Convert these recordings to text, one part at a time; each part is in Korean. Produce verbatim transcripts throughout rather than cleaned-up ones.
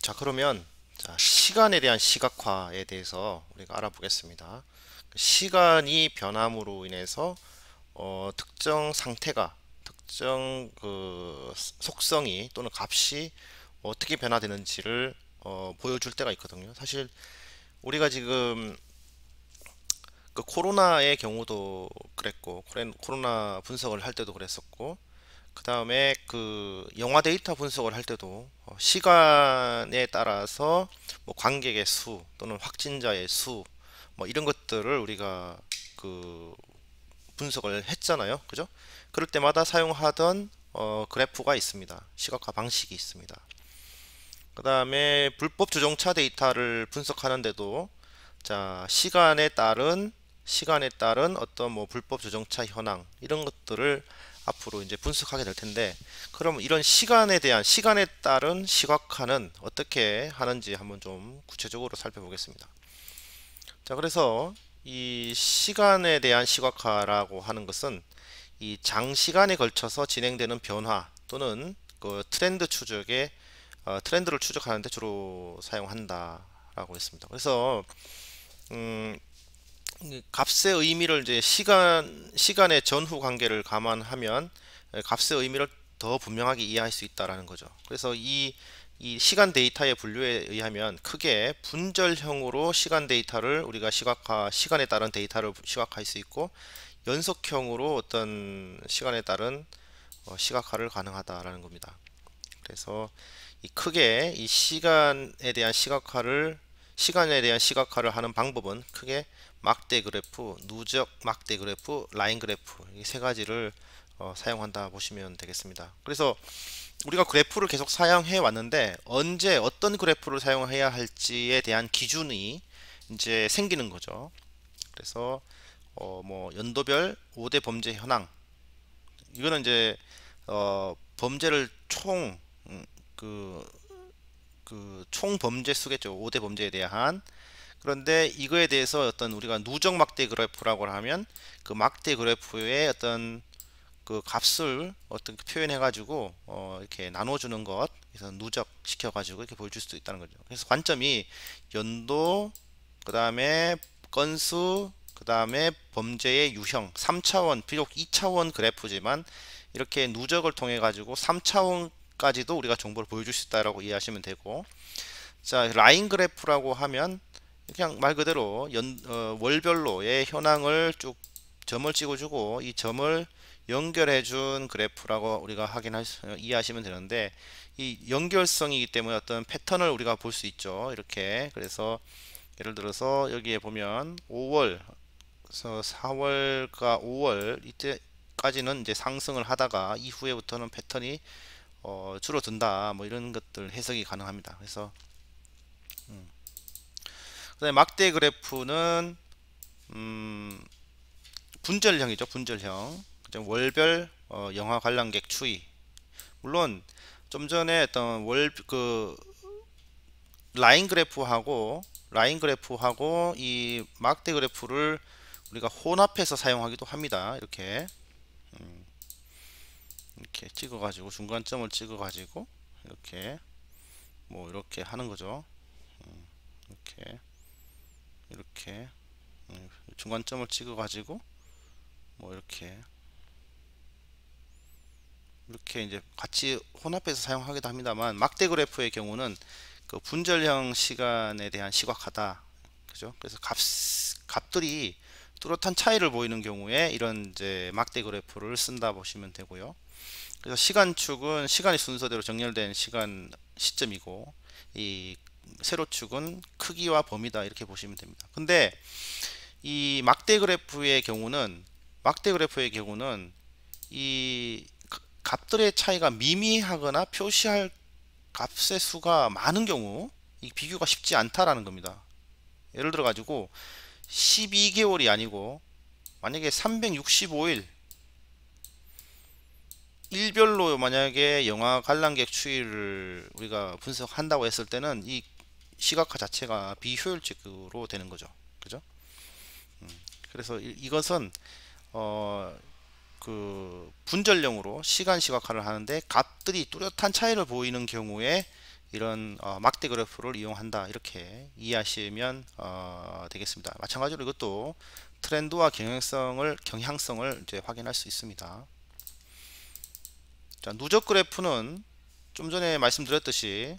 자, 그러면 자, 시간에 대한 시각화에 대해서 우리가 알아보겠습니다. 시간이 변함으로 인해서 어, 특정 상태가 특정 그 속성이 또는 값이 어떻게 변화되는지를 어, 보여줄 때가 있거든요. 사실 우리가 지금 그 코로나의 경우도 그랬고 코레- 코로나 분석을 할 때도 그랬었고 그 다음에 그 영화 데이터 분석을 할 때도 어, 시간에 따라서 뭐 관객의 수 또는 확진자의 수 뭐 이런 것들을 우리가 그 분석을 했잖아요. 그죠? 그럴 때마다 사용하던 어, 그래프가 있습니다. 시각화 방식이 있습니다. 그 다음에 불법 주정차 데이터를 분석하는데도 자, 시간에 따른 시간에 따른 어떤 뭐 불법 주정차 현황 이런 것들을 앞으로 이제 분석하게 될 텐데, 그럼 이런 시간에 대한 시간에 따른 시각화는 어떻게 하는지 한번 좀 구체적으로 살펴보겠습니다. 자, 그래서 이 시간에 대한 시각화라고 하는 것은 이 장시간에 걸쳐서 진행되는 변화 또는 그 트렌드 추적에 어, 트렌드를 추적하는데 주로 사용한다라고 했습니다. 그래서 음, 이 값의 의미를 이제 시간 시간의 전후 관계를 감안하면 값의 의미를 더 분명하게 이해할 수 있다라는 거죠. 그래서 이, 이 시간 데이터의 분류에 의하면 크게 분절형으로 시간 데이터를 우리가 시각화 시간에 따른 데이터를 시각화할 수 있고, 연속형으로 어떤 시간에 따른 어, 시각화를 가능하다라는 겁니다. 그래서 이 크게 이 시간에 대한 시각화를 시간에 대한 시각화를 하는 방법은 크게 막대 그래프, 누적 막대 그래프, 라인 그래프 이 세 가지를 어, 사용한다 보시면 되겠습니다. 그래서 우리가 그래프를 계속 사용해 왔는데 언제 어떤 그래프를 사용해야 할지에 대한 기준이 이제 생기는 거죠. 그래서 어, 뭐 연도별 오 대 범죄 현황, 이거는 이제 어, 범죄를 총 음, 그, 그 총범죄 수겠죠. 오 대 범죄에 대한. 그런데 이거에 대해서 어떤 우리가 누적 막대 그래프라고 하면 그 막대 그래프의 어떤 그 값을 어떻게 표현해 가지고 어 이렇게 나눠주는 것, 그래서 누적 시켜 가지고 이렇게 보여줄 수도 있다는 거죠. 그래서 관점이 연도, 그 다음에 건수, 그 다음에 범죄의 유형, 삼 차원, 비록 이 차원 그래프지만 이렇게 누적을 통해 가지고 삼 차원까지도 우리가 정보를 보여줄 수 있다라고 이해하시면 되고, 자, 라인 그래프라고 하면 그냥 말 그대로 연, 어, 월별로의 현황을 쭉 점을 찍어주고 이 점을 연결해 준 그래프라고 우리가 확인할 수, 어, 이해하시면 되는데, 이 연결성이기 때문에 어떤 패턴을 우리가 볼 수 있죠. 이렇게. 그래서 예를 들어서 여기에 보면 오월, 그래서 사월과 오월 이때까지는 이제 상승을 하다가 이후에부터는 패턴이 어, 줄어든다. 뭐 이런 것들 해석이 가능합니다. 그래서 그다음에 막대 그래프는 음, 분절형이죠. 분절형. 그죠? 월별 어, 영화 관람객 추이. 물론 좀 전에 어떤 월 그 라인 그래프하고 라인 그래프하고 이 막대 그래프를 우리가 혼합해서 사용하기도 합니다. 이렇게 이렇게 찍어가지고 중간점을 찍어가지고 이렇게 뭐 이렇게 하는 거죠. 이렇게 이렇게 음, 중간점을 찍어가지고 뭐 이렇게 이렇게 이제 같이 혼합해서 사용하기도 합니다만, 막대 그래프의 경우는 그 분절형 시간에 대한 시각화다. 그죠? 그래서 값 값들이 뚜렷한 차이를 보이는 경우에 이런 이제 막대 그래프를 쓴다 보시면 되고요. 그래서 시간축은 시간이 순서대로 정렬된 시간 시점이고, 이 세로축은 크기와 범위다 이렇게 보시면 됩니다. 근데 이 막대 그래프의 경우는 막대 그래프의 경우는 이 값들의 차이가 미미하거나 표시할 값의 수가 많은 경우 이 비교가 쉽지 않다라는 겁니다. 예를 들어 가지고 십이 개월이 아니고 만약에 삼백육십오 일 일별로 만약에 영화 관람객 추이를 우리가 분석한다고 했을 때는 이 시각화 자체가 비효율적으로 되는 거죠. 그죠? 그래서 이, 이것은 어, 그 분절령으로 시간 시각화를 하는데 값들이 뚜렷한 차이를 보이는 경우에 이런 어, 막대 그래프를 이용한다, 이렇게 이해하시면 어, 되겠습니다. 마찬가지로 이것도 트렌드와 경향성을 경향성을 이제 확인할 수 있습니다. 자, 누적 그래프는 좀 전에 말씀드렸듯이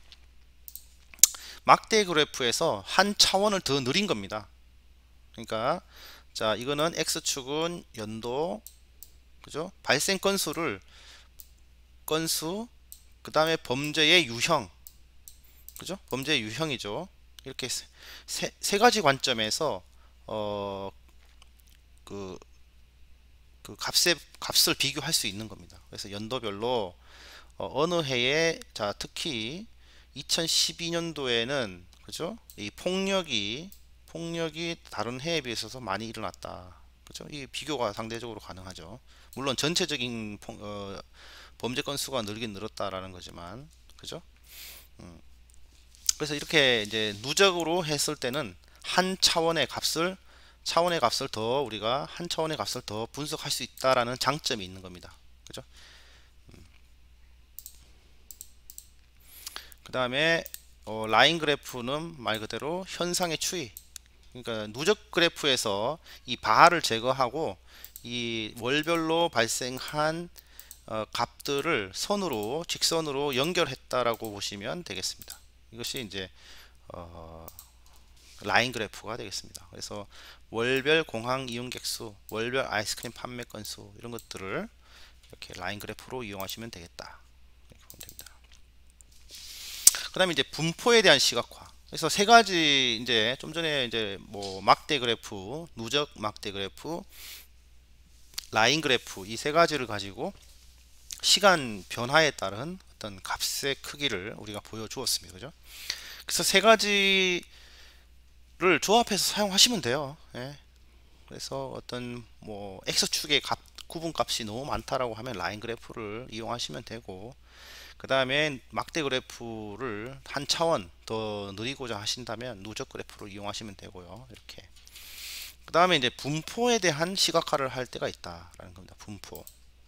막대 그래프에서 한 차원을 더 느린 겁니다. 그러니까 자, 이거는 X축은 연도, 그죠? 발생 건수를 건수, 그 다음에 범죄의 유형, 그죠? 범죄의 유형이죠. 이렇게 세, 세 가지 관점에서 어, 그, 그 값의 값을 비교할 수 있는 겁니다. 그래서 연도별로 어, 느 해에, 자, 특히 이천십이 년도에는 그죠? 이 폭력이 폭력이 다른 해에 비해서 많이 일어났다. 그죠? 이 비교가 상대적으로 가능하죠. 물론 전체적인 폭, 어, 범죄 건수가 늘긴 늘었다라는 거지만, 그죠? 음. 그래서 이렇게 이제 누적으로 했을 때는 한 차원의 값을 차원의 값을 더 우리가 한 차원의 값을 더 분석할 수 있다라는 장점이 있는 겁니다. 그죠? 그 다음에 어, 라인 그래프는 말 그대로 현상의 추이. 그러니까 누적 그래프에서 이 바를 제거하고 이 월별로 발생한 어, 값들을 선으로 직선으로 연결했다라고 보시면 되겠습니다. 이것이 이제 어, 라인 그래프가 되겠습니다. 그래서 월별 공항 이용객 수, 월별 아이스크림 판매 건수, 이런 것들을 이렇게 라인 그래프로 이용하시면 되겠다. 이렇게 보면 됩니다. 그 다음에 이제 분포에 대한 시각화. 그래서 세 가지, 이제 좀 전에 이제 뭐 막대 그래프, 누적 막대 그래프, 라인 그래프, 이 세 가지를 가지고 시간 변화에 따른 어떤 값의 크기를 우리가 보여주었습니다. 그죠? 그래서 세 가지를 조합해서 사용하시면 돼요. 예. 그래서 어떤 뭐 X축의 값, 구분값이 너무 많다라고 하면 라인 그래프를 이용하시면 되고, 그 다음에 막대 그래프를 한 차원 더 느리고자 하신다면 누적 그래프를 이용하시면 되고요. 이렇게. 그 다음에 이제 분포에 대한 시각화를 할 때가 있다라는 겁니다. 분포.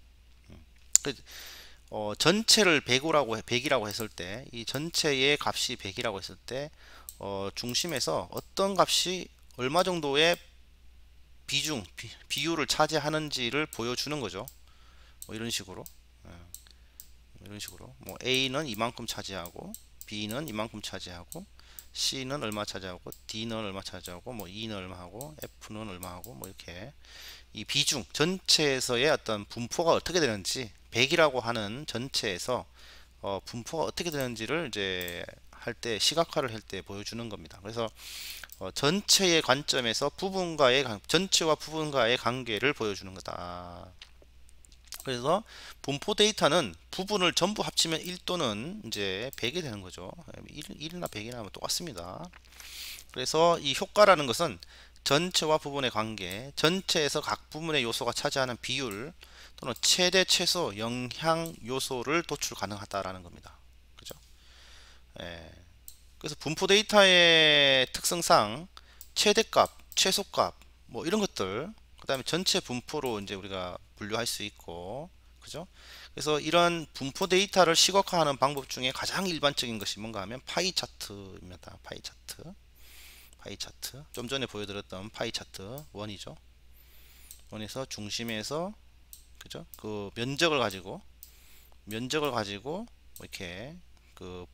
그, 어, 전체를 백이라고 백이라고 했을 때, 이 전체의 값이 백이라고 했을 때, 어, 중심에서 어떤 값이 얼마 정도의 비중, 비, 비율을 차지하는지를 보여주는 거죠. 뭐 이런 식으로. 예, 이런 식으로. 뭐 A는 이만큼 차지하고, B는 이만큼 차지하고, C는 얼마 차지하고, D는 얼마 차지하고, 뭐 E는 얼마 하고, F는 얼마 하고, 뭐 이렇게 이 비중 전체에서의 어떤 분포가 어떻게 되는지, 백이라고 하는 전체에서 어, 분포가 어떻게 되는지를 이제 할 때, 시각화를 할 때 보여주는 겁니다. 그래서 어, 전체의 관점에서 부분과의 관- 전체와 부분과의 관계를 보여주는 거다. 그래서 분포 데이터는 부분을 전부 합치면 일 또는 이제 백이 되는 거죠. 일, 일이나 백이나 하면 똑같습니다. 그래서 이 효과라는 것은 전체와 부분의 관계, 전체에서 각 부분의 요소가 차지하는 비율 또는 최대 최소 영향 요소를 도출 가능하다라는 겁니다. 그죠? 예. 그래서 분포 데이터의 특성상 최대값, 최소값, 뭐 이런 것들, 그 다음에 전체 분포로 이제 우리가 분류할 수 있고, 그죠? 그래서 이런 분포 데이터를 시각화하는 방법 중에 가장 일반적인 것이 뭔가 하면 파이 차트입니다. 파이 차트. 파이 차트. 좀 전에 보여드렸던 파이 차트 원이죠. 원에서 중심에서, 그죠? 그 면적을 가지고, 면적을 가지고 이렇게 그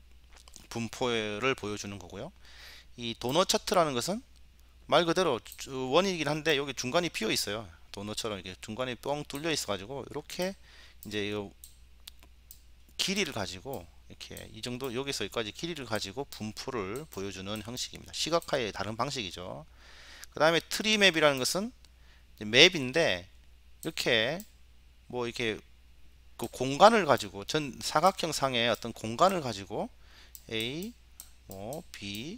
분포를 보여주는 거고요. 이 도넛 차트라는 것은 말 그대로 원이긴 한데 여기 중간이 비어 있어요. 도넛처럼 이렇게 중간에 뻥 뚫려 있어 가지고 이렇게 이제 이 길이를 가지고 이렇게 이 정도, 여기서 여기까지 길이를 가지고 분포를 보여주는 형식입니다. 시각화의 다른 방식이죠. 그 다음에 트리맵이라는 것은 맵인데 이렇게 뭐 이렇게 그 공간을 가지고 전 사각형 상의 어떤 공간을 가지고 A, 뭐 B,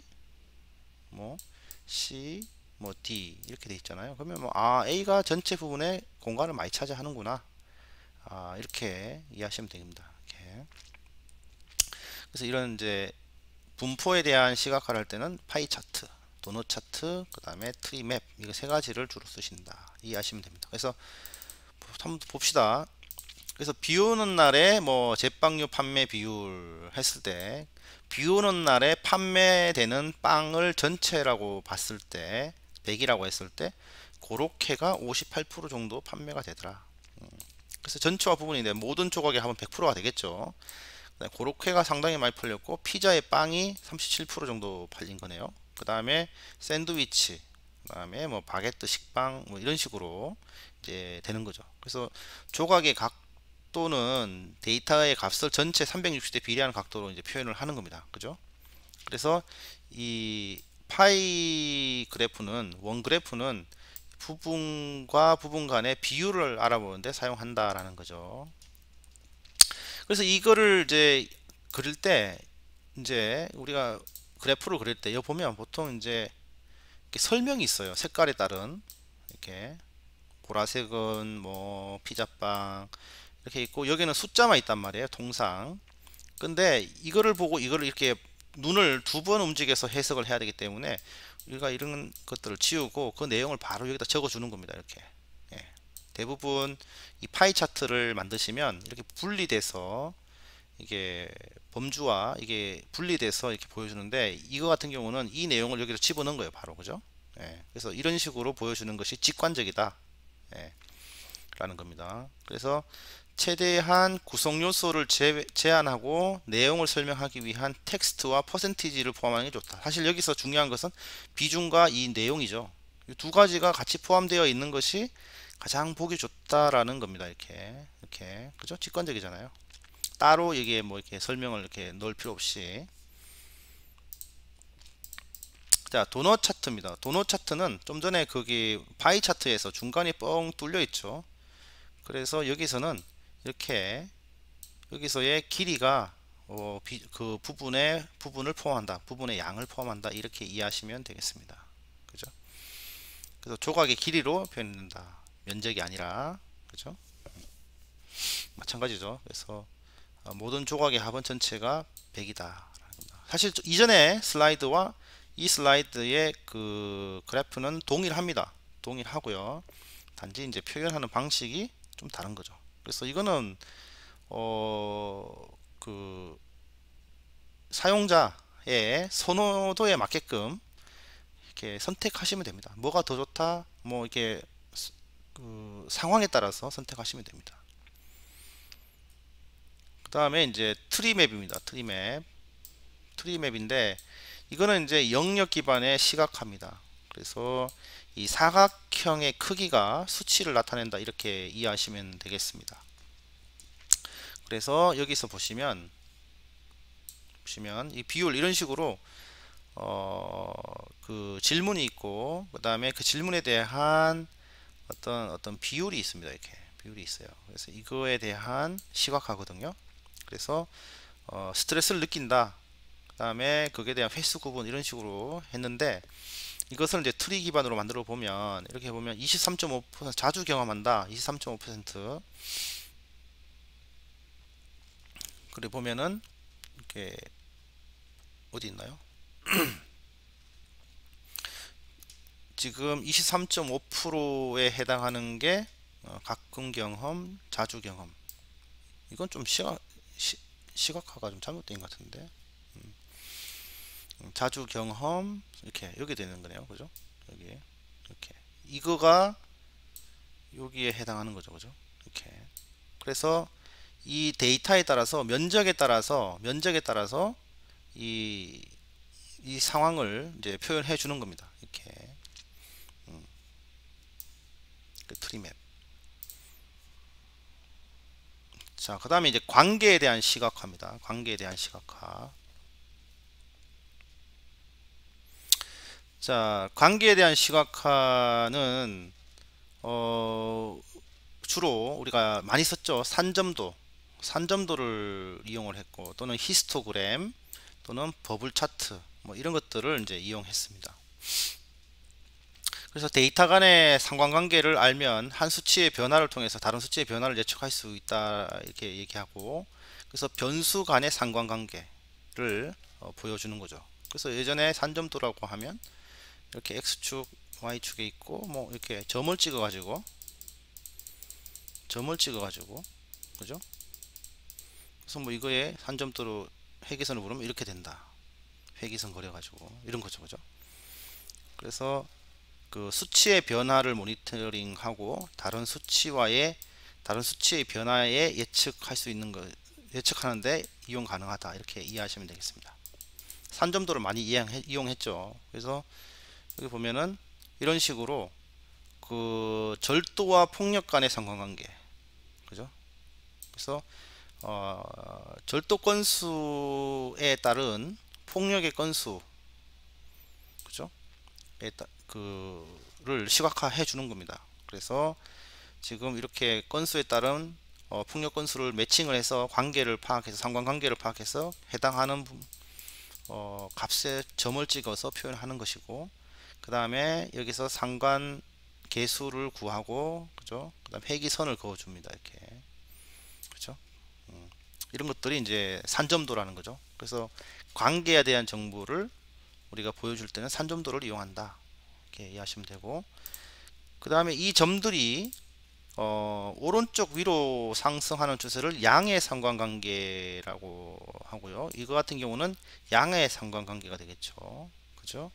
뭐 C, 뭐 D 이렇게 돼 있잖아요. 그러면 뭐 아, A가 전체 부분에 공간을 많이 차지하는구나. 아, 이렇게 이해하시면 됩니다. 이렇게. 그래서 이런 이제 분포에 대한 시각화를 할 때는 파이 차트, 도넛 차트, 그 다음에 트리맵, 이거 세 가지를 주로 쓰신다. 이해하시면 됩니다. 그래서 한번 봅시다. 그래서 비 오는 날에 뭐 제빵류 판매 비율 했을 때 비 오는 날에 판매되는 빵을 전체라고 봤을 때 백이라고 했을 때 그렇게가 오십팔 퍼센트 정도 판매가 되더라. 그래서 전체화 부분인데 모든 조각에 하면 백 퍼센트가 되겠죠. 그렇게가 상당히 많이 팔렸고 피자의 빵이 삼십칠 퍼센트 정도 팔린 거네요. 그 다음에 샌드위치, 그 다음에 뭐 바게트, 식빵 뭐 이런 식으로 이제 되는 거죠. 그래서 조각의 각도는 데이터의 값을 전체 삼백육십 대 비례하는 각도로 이제 표현을 하는 겁니다. 그죠? 그래서 이 파이 그래프는 원 그래프는 부분과 부분 간의 비율을 알아보는데 사용한다라는 거죠. 그래서 이거를 이제 그릴 때 이제 우리가 그래프를 그릴 때 여기 보면 보통 이제 이렇게 설명이 있어요. 색깔에 따른 이렇게 보라색은 뭐 피자빵 이렇게 있고 여기는 숫자만 있단 말이에요. 통상. 근데 이거를 보고 이거를 이렇게 눈을 두 번 움직여서 해석을 해야 되기 때문에 우리가 이런 것들을 지우고 그 내용을 바로 여기다 적어 주는 겁니다. 이렇게. 예. 대부분 이 파이 차트를 만드시면 이렇게 분리돼서 이게 범주와 이게 분리돼서 이렇게 보여주는데 이거 같은 경우는 이 내용을 여기로 집어넣은 거예요. 바로. 그죠? 예. 그래서 이런 식으로 보여주는 것이 직관적이다. 예. 라는 겁니다. 그래서 최대한 구성 요소를 제, 제한하고 내용을 설명하기 위한 텍스트와 퍼센티지를 포함하는 게 좋다. 사실 여기서 중요한 것은 비중과 이 내용이죠. 이 두 가지가 같이 포함되어 있는 것이 가장 보기 좋다라는 겁니다. 이렇게 이렇게 그죠? 직관적이잖아요. 따로 이게 뭐 이렇게 설명을 이렇게 넣을 필요 없이. 자, 도넛 차트입니다. 도넛 차트는 좀 전에 거기 파이 차트에서 중간이 뻥 뚫려 있죠. 그래서 여기서는 이렇게 여기서의 길이가 어, 비, 그 부분의 부분을 포함한다. 부분의 양을 포함한다. 이렇게 이해하시면 되겠습니다. 그죠? 그래서 조각의 길이로 표현된다. 면적이 아니라. 그죠? 마찬가지죠. 그래서 어, 모든 조각의 합은 전체가 백이다. 사실 이전에 슬라이드와 이 슬라이드의 그 그래프는 동일합니다. 동일하고요. 단지 이제 표현하는 방식이 좀 다른 거죠. 그래서 이거는 어 그 사용자의 선호도에 맞게끔 이렇게 선택하시면 됩니다. 뭐가 더 좋다? 뭐 이렇게 그 상황에 따라서 선택하시면 됩니다. 그 다음에 이제 트리맵입니다. 트리맵. 트리맵인데 이거는 이제 영역 기반의 시각화입니다. 그래서 이 사각형의 크기가 수치를 나타낸다 이렇게 이해하시면 되겠습니다. 그래서 여기서 보시면 보시면 이 비율 이런 식으로 어 그 질문이 있고 그 다음에 그 질문에 대한 어떤 어떤 비율이 있습니다. 이렇게 비율이 있어요. 그래서 이거에 대한 시각화거든요. 그래서 어 스트레스를 느낀다. 그 다음에 그에 대한 횟수 구분 이런 식으로 했는데 이것을 이제 트리 기반으로 만들어 보면 이렇게 보면 이십삼 점 오 퍼센트 자주 경험한다. 이십삼 점 오 퍼센트 그래 보면은 이렇게 어디 있나요? 지금 이십삼 점 오 퍼센트에 해당하는 게 어, 가끔 경험, 자주 경험. 이건 좀 시각, 시, 시각화가 좀 잘못된 것 같은데. 음, 자주 경험 이렇게 여기 되는 거네요. 그죠? 여기 이렇게 이거가 여기에 해당하는 거죠. 그죠? 이렇게. 그래서 이 데이터에 따라서 면적에 따라서 면적에 따라서 이, 이 상황을 이제 표현해 주는 겁니다. 이렇게 음, 그 트리맵. 자, 그 다음에 이제 관계에 대한 시각화입니다. 관계에 대한 시각화. 자, 관계에 대한 시각화는 어, 주로 우리가 많이 썼죠. 산점도, 산점도를 이용을 했고 또는 히스토그램 또는 버블 차트 뭐 이런 것들을 이제 이용했습니다. 그래서 데이터 간의 상관관계를 알면 한 수치의 변화를 통해서 다른 수치의 변화를 예측할 수 있다 이렇게 얘기하고 그래서 변수 간의 상관관계를 어, 보여주는 거죠. 그래서 예전에 산점도라고 하면 이렇게 x축, y축에 있고 뭐 이렇게 점을 찍어 가지고 점을 찍어 가지고 그죠? 그래서 뭐 이거에 산점도로 회기선을 부르면 이렇게 된다. 회기선 그려가지고 이런 거죠, 그죠? 그래서 그 수치의 변화를 모니터링하고 다른 수치와의 다른 수치의 변화에 예측할 수 있는 거 예측하는데 이용 가능하다 이렇게 이해하시면 되겠습니다. 산점도를 많이 이용했죠. 그래서 여기 보면은 이런 식으로 그 절도와 폭력 간의 상관관계, 그죠? 그래서 어, 절도 건수에 따른 폭력의 건수, 그죠? 에 따, 그를 시각화해 주는 겁니다. 그래서 지금 이렇게 건수에 따른 어, 폭력 건수를 매칭을 해서 관계를 파악해서 상관관계를 파악해서 해당하는 어, 값에 점을 찍어서 표현하는 것이고, 그 다음에 여기서 상관 계수를 구하고, 그죠? 그 다음 회기선을 그어줍니다. 이렇게, 그죠? 음, 이런 것들이 이제 산점도라는 거죠. 그래서 관계에 대한 정보를 우리가 보여줄 때는 산점도를 이용한다. 이렇게 이해하시면 되고, 그 다음에 이 점들이 어, 오른쪽 위로 상승하는 추세를 양의 상관관계라고 하고요. 이거 같은 경우는 양의 상관관계가 되겠죠. 그죠?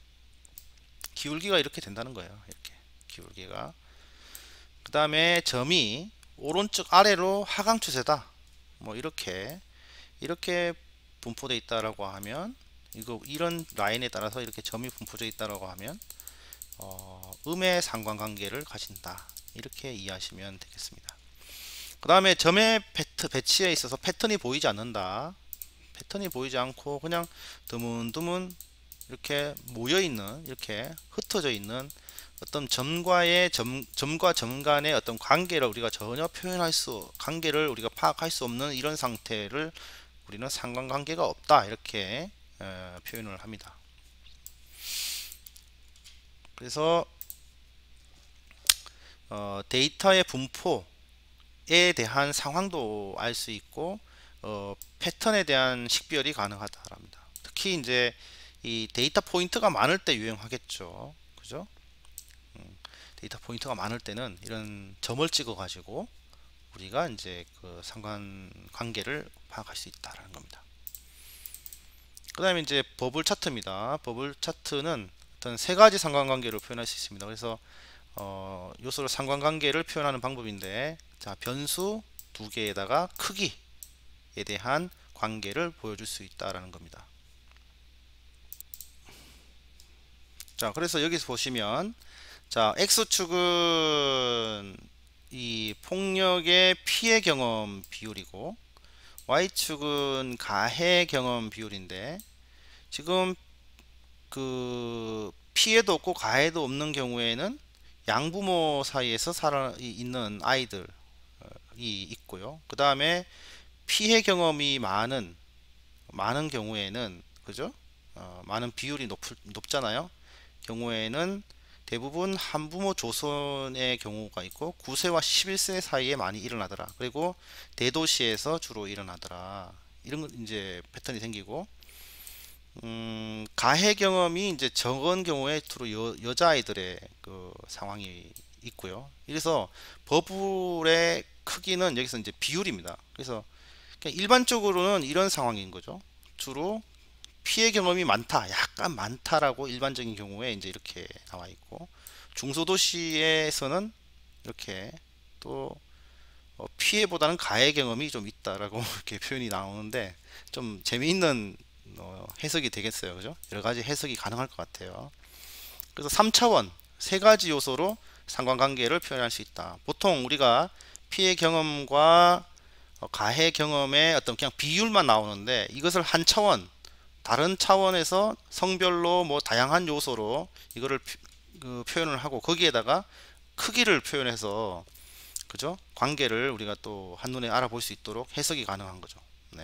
기울기가 이렇게 된다는 거예요. 이렇게 기울기가. 그 다음에 점이 오른쪽 아래로 하강 추세다. 뭐 이렇게 이렇게 분포되어 있다라고 하면 이거 이런 라인에 따라서 이렇게 점이 분포되어 있다라고 하면 어, 음의 상관관계를 가진다. 이렇게 이해하시면 되겠습니다. 그 다음에 점의 패트, 배치에 있어서 패턴이 보이지 않는다. 패턴이 보이지 않고 그냥 드문드문 이렇게 모여있는, 이렇게 흩어져 있는 어떤 점과의 점, 점과 점 간의 어떤 관계를 우리가 전혀 표현할 수, 관계를 우리가 파악할 수 없는 이런 상태를 우리는 상관관계가 없다. 이렇게 에, 표현을 합니다. 그래서 어, 데이터의 분포에 대한 상황도 알 수 있고 어, 패턴에 대한 식별이 가능하다랍니다. 특히 이제 이 데이터 포인트가 많을 때 유용하겠죠. 그죠? 음, 데이터 포인트가 많을 때는 이런 점을 찍어 가지고 우리가 이제 그 상관 관계를 파악할 수 있다라는 겁니다. 그 다음에 이제 버블 차트입니다. 버블 차트는 어떤 세 가지 상관관계를 표현할 수 있습니다. 그래서 어, 요소로 상관관계를 표현하는 방법인데, 자, 변수 두 개에다가 크기에 대한 관계를 보여줄 수 있다라는 겁니다. 자, 그래서 여기서 보시면, 자, X축은 이 폭력의 피해 경험 비율이고, Y축은 가해 경험 비율인데, 지금 그 피해도 없고 가해도 없는 경우에는 양부모 사이에서 살아 있는 아이들이 있고요. 그 다음에 피해 경험이 많은 많은 경우에는, 그죠? 어, 많은 비율이 높, 높잖아요. 경우에는 대부분 한부모 조선의 경우가 있고 구 세와 십일 세 사이에 많이 일어나더라. 그리고 대도시에서 주로 일어나더라. 이런 이제 패턴이 생기고, 음, 가해 경험이 이제 적은 경우에 주로 여, 여자아이들의 그 상황이 있고요. 그래서 버블의 크기는 여기서 이제 비율입니다. 그래서 그냥 일반적으로는 이런 상황인 거죠. 주로 피해 경험이 많다, 약간 많다라고 일반적인 경우에 이제 이렇게 나와 있고, 중소도시에서는 이렇게 또 어, 피해보다는 가해 경험이 좀 있다라고 이렇게 표현이 나오는데 좀 재미있는 어, 해석이 되겠어요. 그죠? 여러 가지 해석이 가능할 것 같아요. 그래서 삼 차원 세 가지 요소로 상관관계를 표현할 수 있다. 보통 우리가 피해 경험과 어, 가해 경험의 어떤 그냥 비율만 나오는데, 이것을 한 차원, 다른 차원에서 성별로 뭐 다양한 요소로 이거를 그 표현을 하고 거기에다가 크기를 표현해서, 그죠? 관계를 우리가 또 한눈에 알아볼 수 있도록 해석이 가능한 거죠. 네.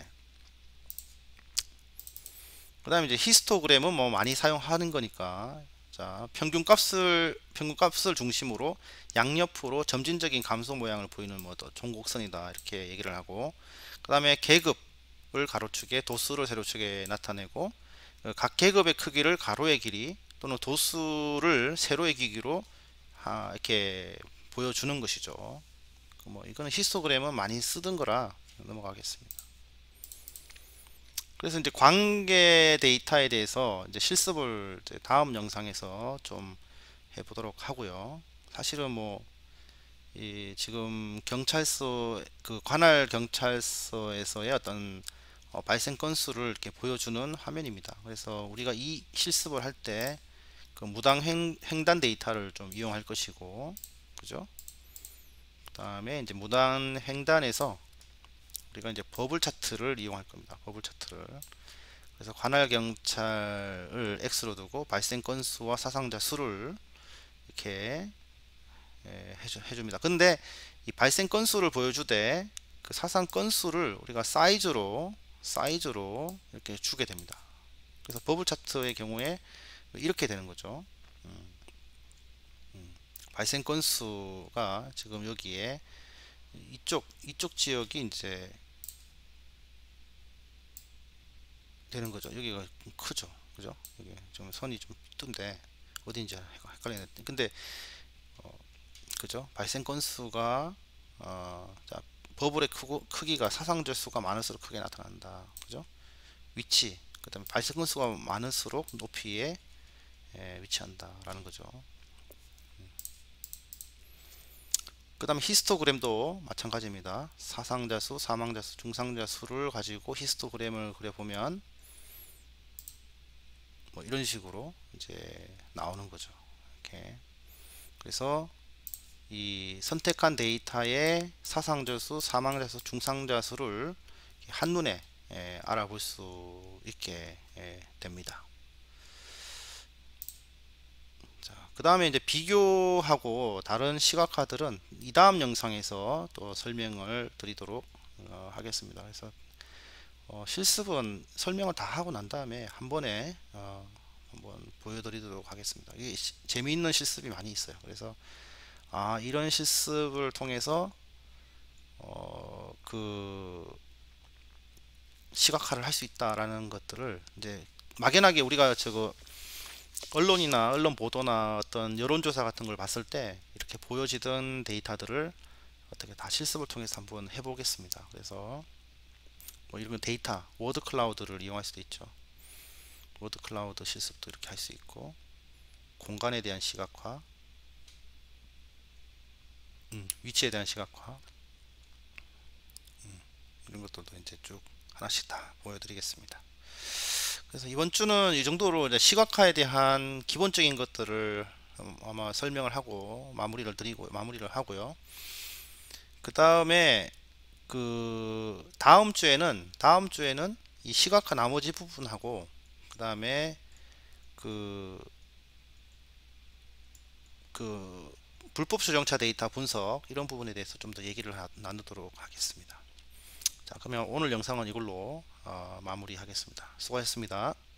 그 다음에 이제 히스토그램은 뭐 많이 사용하는 거니까, 자, 평균값을 평균값을 중심으로 양옆으로 점진적인 감소 모양을 보이는 뭐 종곡선이다 이렇게 얘기를 하고, 그 다음에 계급을 가로축에 도수를 세로축에 나타내고, 각 계급의 크기를 가로의 길이 또는 도수를 세로의 길이로 아, 이렇게 보여주는 것이죠. 뭐 이거는 히스토그램은 많이 쓰던 거라 넘어가겠습니다. 그래서 이제 관계 데이터에 대해서 이제 실습을 이제 다음 영상에서 좀 해보도록 하고요. 사실은 뭐 이 지금 경찰서 그 관할 경찰서에서의 어떤 어, 발생 건수를 이렇게 보여주는 화면입니다. 그래서 우리가 이 실습을 할 때 그 무당 횡, 횡단 데이터를 좀 이용할 것이고, 그죠? 그 다음에 이제 무단 횡단에서 우리가 이제 버블 차트를 이용할 겁니다. 버블 차트를. 그래서 관할 경찰을 X로 두고 발생 건수와 사상자 수를 이렇게 예, 해주, 해줍니다. 근데 이 발생 건수를 보여주되 그 사상 건수를 우리가 사이즈로 사이즈로 이렇게 주게 됩니다. 그래서 버블 차트의 경우에 이렇게 되는 거죠. 음, 음. 발생 건수가 지금 여기에 이쪽 이쪽 지역이 이제 되는 거죠. 여기가 좀 크죠. 그죠? 이게 좀 선이 좀 뜬데 어딘지 헷갈리는데 근데 어, 그죠? 발생 건수가 어, 자, 버블의 크고, 크기가 사상자 수가 많을수록 크게 나타난다. 그죠? 위치, 그 다음에 발생 건수가 많을수록 높이에 예, 위치한다 라는 거죠. 그 다음에 히스토그램도 마찬가지입니다. 사상자 수, 사망자 수, 중상자 수를 가지고 히스토그램을 그려보면 뭐 이런 식으로 이제 나오는 거죠. 이렇게. 그래서 이 선택한 데이터의 사상자 수, 사망자 수, 중상자 수를 한눈에 예, 알아볼 수 있게 예, 됩니다. 자, 그 다음에 이제 비교하고 다른 시각화들은 이 다음 영상에서 또 설명을 드리도록 어, 하겠습니다. 그래서 어, 실습은 설명을 다 하고 난 다음에 한 번에 어, 한번 보여드리도록 하겠습니다. 이게 시- 재미있는 실습이 많이 있어요. 그래서 아, 이런 실습을 통해서 어, 그 시각화를 할 수 있다라는 것들을 이제 막연하게 우리가 저거 언론이나 언론 보도나 어떤 여론조사 같은 걸 봤을 때 이렇게 보여지던 데이터들을 어떻게 다 실습을 통해서 한번 해보겠습니다. 그래서 뭐 이런 데이터 워드 클라우드를 이용할 수도 있죠. 워드 클라우드 실습도 이렇게 할 수 있고 공간에 대한 시각화, 음, 위치에 대한 시각화 이런 것들도 이제 쭉 하나씩 다 보여드리겠습니다. 그래서 이번 주는 이 정도로 이제 시각화에 대한 기본적인 것들을 아마 설명을 하고 마무리를 드리고 마무리를 하고요. 그 다음에 그 다음 주에는 다음 주에는 이 시각화 나머지 부분하고 그 다음에 그, 그 불법 수정차 데이터 분석 이런 부분에 대해서 좀 더 얘기를 하- 나누도록 하겠습니다. 자, 그러면 오늘 영상은 이걸로 어, 마무리하겠습니다. 수고하셨습니다.